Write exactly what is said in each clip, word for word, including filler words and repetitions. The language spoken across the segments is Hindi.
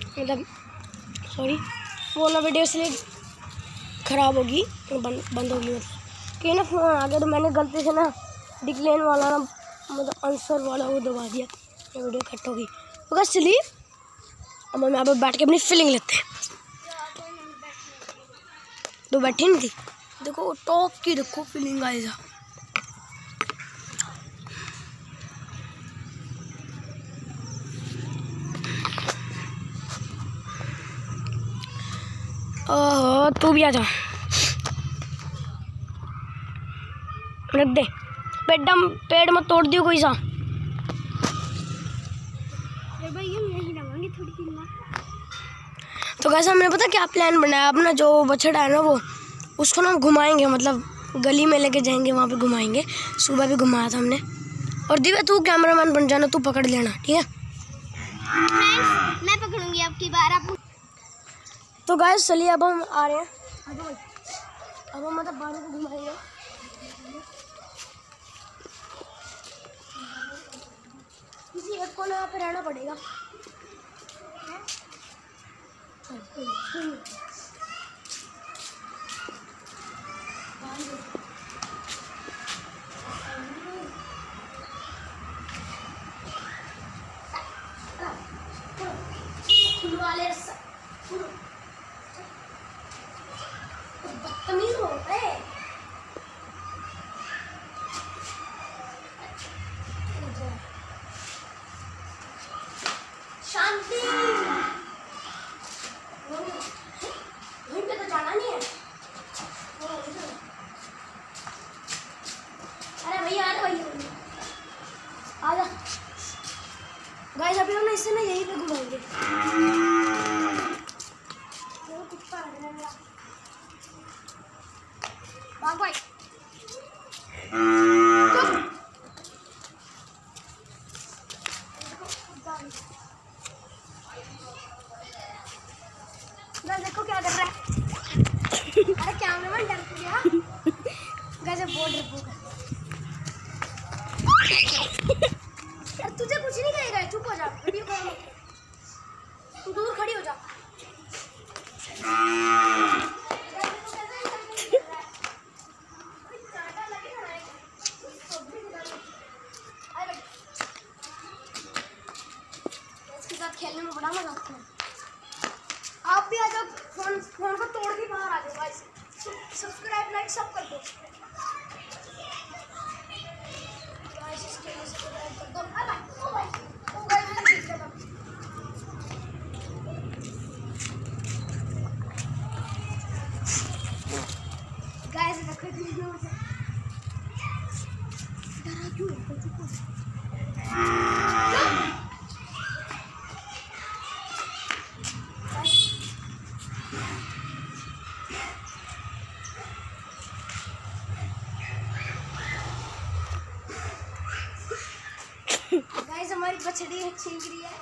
मतलब सॉरी फ़ोन में वीडियो इसलिए ख़राब होगी, बंद बंद होगी मतलब कि ना फ़ोन आ गया, तो मैंने गलती से ना डिक्लेन वाला ना मतलब आंसर वाला वो दबा दिया, ये वीडियो कट होगी। तो बस चलिए अब हम यहाँ पर बैठ के अपनी फीलिंग लेते हैं। तो बैठी नहीं थी, देखो टॉप की देखो फीलिंग आएगा। ओह तू भी आ जा, रख दे पेड़ पेड़ मत तोड़ दियो कोई सा। तो कैसे हमने पता क्या प्लान बनाया, अपना जो बछड़ा है ना वो उसको ना घुमाएंगे, मतलब गली में लेके जाएंगे, वहाँ पे घुमाएंगे। सुबह भी घुमाया था हमने। और दिव्या तू कैमरामैन बन जाना, तू पकड़ लेना, ठीक है? मैं पकड़ूंगी आपकी बार। आप तो गाइस चलिए अब हम आ रहे हैं, अब हम मतलब बारों को घुमाएंगे। किसी एक को यहाँ पे रहना पड़ेगा। बदतमीज होता है। शांति, वहीं पे तो जाना नहीं है। अरे भैया आ भैया आ जा। गाइस अभी हम ना इससे ना यहीं पे घुमाएंगे। कुत्ता है मेरा भाग भाई। देखो क्या कर रहा है। अरे कैमरामैन डर गया। गैस बहुत डरपोक है। यार तुझे कुछ नहीं कहेगा, चुप हो जा, वीडियो कर, तू दूर खड़ी हो जा। इसके साथ खेलने में बड़ा मजा आता है। आप भी आ जाओ, फोन फोन को तोड़ के बाहर आ जाओ गाइस। सब्सक्राइब लाइक सब कर दो गाइस, इसके लिए सब्सक्राइब कर दो। आ भाई ओ भाई ओ भाई मैंने देख लिया था। गाइस देखो कितनी जोर से डरा क्यों है, चुप हो। गाइस हमारी बछड़ी छींक रही है।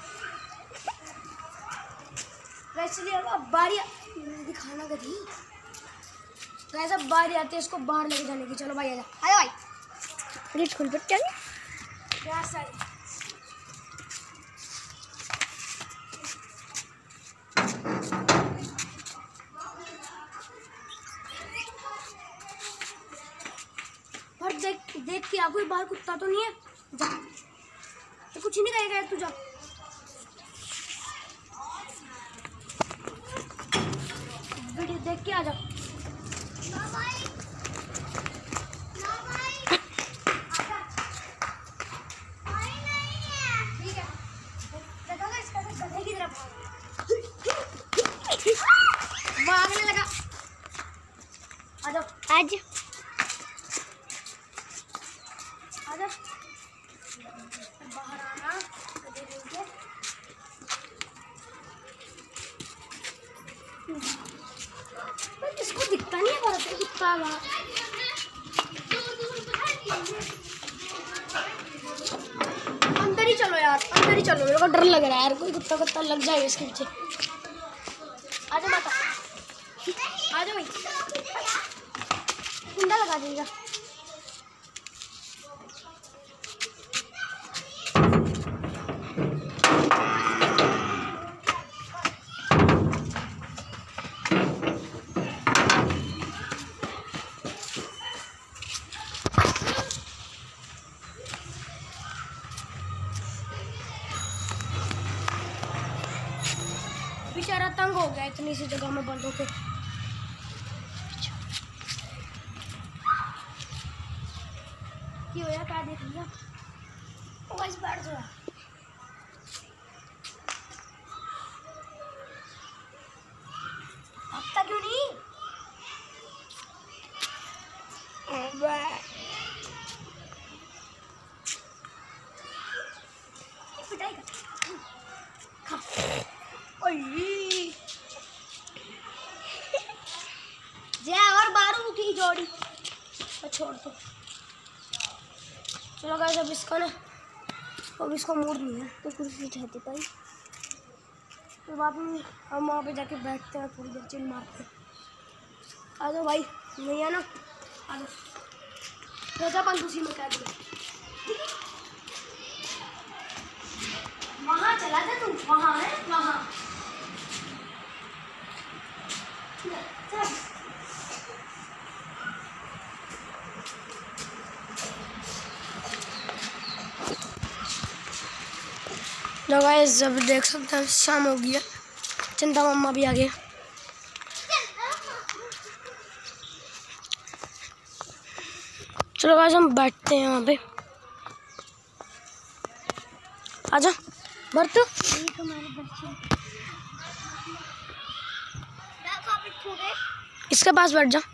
वैसे अब बारी दिखाना कभी। गाइस अब बारी आती है इसको बाहर लेके जाने की। चलो भाई आजा, आजा भाई। गेट खोल पर क्या यार सारी। और देख देख के कोई बाहर कुत्ता तो नहीं है, जा तो कुछ नहीं कहेगा तू, जा। वीडियो देख के आ जा। ठीक है देखोगे इसका गधे की तरफ भागने लगा। आ जाओ आज आ जाओ बाहर आना। इसको दिखता नहीं है बहुत कुत्ता वाला। अंदर ही चलो यार, अंदर ही चलो, मेरे को डर लग रहा है यार, कोई कुत्ता कुत्ता लग जाएगा इसके पीछे। आ जाओ माता, आ जाओ भाई, कुंडा लगा देगा। बेचारा तंग हो गया इतनी सी जगह में बंद होके। की होया क्या देख लिया? ओ गाइस बैठ जाओ। हफ्ता क्यों नहीं? पिटाई कर। खा। ओए। जे और बारू की जोड़ी तो छोड़ दो। चलो गाइस अब इसका ना अब इसका मूड नहीं है तो कुर्सी चाहती पाई तो बाद में हम वहाँ पे जाके बैठते हैं थोड़ी देर चिल मारते हैं। आ जाओ भाई नहीं है ना आ जाओ राजा पंत उसी में कर दिया वहाँ चला जा तू वहाँ है वहाँ चल। लो गाइस जब देख सकते हैं शाम हो गया चंदा मम्मा भी आ गए। चलो गाइस हम बैठते हैं वहाँ पे। आजा बर्तू इसके पास बैठ जा।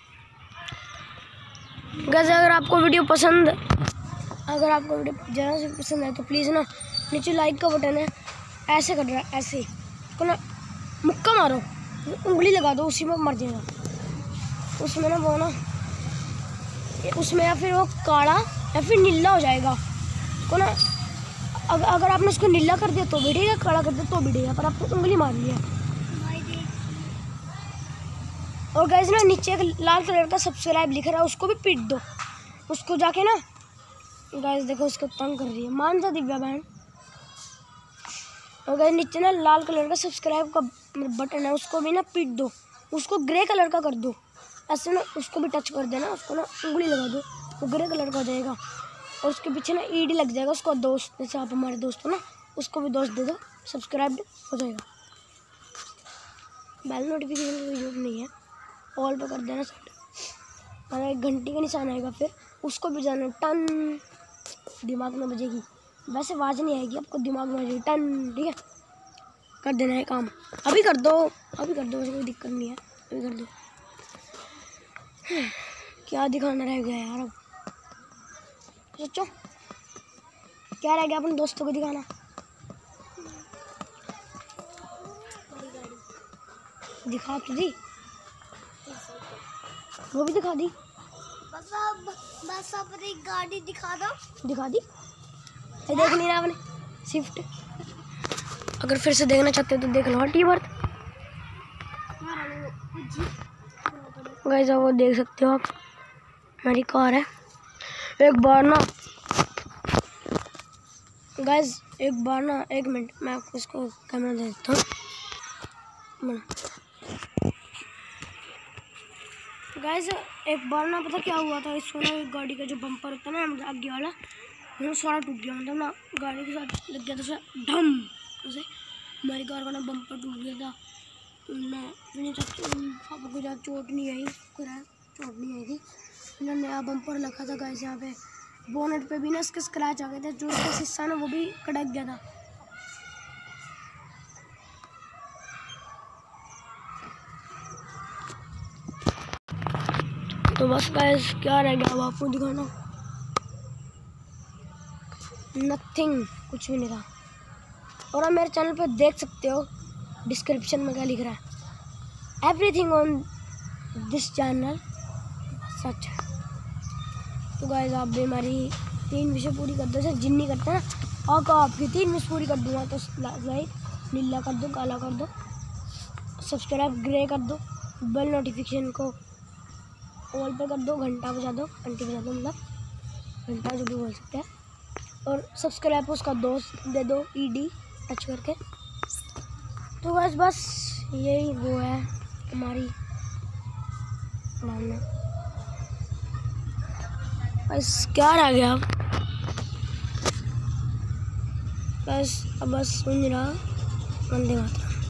गाइस अगर आपको वीडियो पसंद अगर आपको वीडियो ज़रा से पसंद है तो प्लीज़ ना नीचे लाइक का बटन है ऐसे कर रहा है ऐसे को ना मुक्का मारो उंगली लगा दो उसी में मर जाएगा उसमें ना वो ना उसमें या फिर वो काला या फिर नीला हो जाएगा को ना अगर अगर आपने उसको नीला कर दिया तो बिड़ेगा काला कर दिया तो बिड़ेगा पर आपको उंगली मारनी है। और गाइस ना नीचे एक लाल कलर का सब्सक्राइब लिख रहा है उसको भी पीट दो उसको जाके ना। गाइस देखो उसको तंग कर रही है मान जा दिव्या बहन। और गाइस नीचे ना लाल कलर का सब्सक्राइब का बटन है उसको भी ना पीट दो उसको ग्रे कलर का कर दो ऐसे ना उसको भी टच कर देना उसको ना उंगली लगा दो वो ग्रे कलर का हो जाएगा और उसके पीछे ना ईडी लग जाएगा उसको दोस्त जैसे आप हमारे दोस्त हो ना उसको भी दोस्त दे दो सब्सक्राइब हो जाएगा। बेल नोटिफिकेशन की जरूरत नहीं है ऑल पे कर देना सेट और एक घंटी का निशान आएगा फिर उसको भी जाना टन दिमाग में बजेगी वैसे आवाज़ नहीं आएगी आपको दिमाग में बजेगी टन ठीक है कर देना है काम अभी कर दो अभी कर दो वैसे कोई दिक्कत नहीं है अभी कर दो। क्या दिखाना रह गया यार अब सोचो क्या रह गया अपने दोस्तों को दिखाना। दिखा तो दी वो भी दिखा दी बस अब बस अपनी गाड़ी दिखा दो दिखा दी ये देख नहीं रहा आपने स्विफ्ट अगर फिर से देखना चाहते हो तो देख लो टी बर्थ गाइस वो देख सकते हो आप मेरी कार है। एक बार ना गाइस एक बार ना एक मिनट मैं आपको इसको कैमरा दे देता हूँ। गाइस एक बार ना पता क्या हुआ था इसको ना गाड़ी का जो बम्पर होता है ना आगे वाला वो सारा टूट गया मतलब ना गाड़ी के साथ लग गया था ढम उसे हमारी कार का ना बम्पर टूट गया था। मैं मैंने पापा को ज़्यादा चोट नहीं आई चोट नहीं आई थी मैंने नया बम्पर रखा था गाइस यहाँ पे बोनेट पे भी ना इसके स्क्रैच आ गए थे जो इसका शीशा ना वो भी कड़क गया था। तो बस गाइस क्या रह गया अब आपको दिखाना नथिंग कुछ भी नहीं रहा। और आप मेरे चैनल पे देख सकते हो डिस्क्रिप्शन में क्या लिख रहा है एवरीथिंग ऑन दिस चैनल सच है। तो गाइस आप भी हमारी तीन विषय पूरी कर दो सर जिन्नी करते हैं और को आपकी तीन विषय पूरी कर दूंगा तो लाइक नीला कर दो काला कर दो सब्सक्राइब ग्रे कर दो बेल नोटिफिकेशन को ऑल पे कर दो घंटा बजा दो घंटी बजा दो मतलब घंटा जो भी बोल सकते हैं और सब्सक्राइब उसका दोस्त दे दो ईडी टच करके। तो बस बस यही वो है हमारी भावना बस क्या रह गया बस अब बस सुन रहा वंदे मातरम।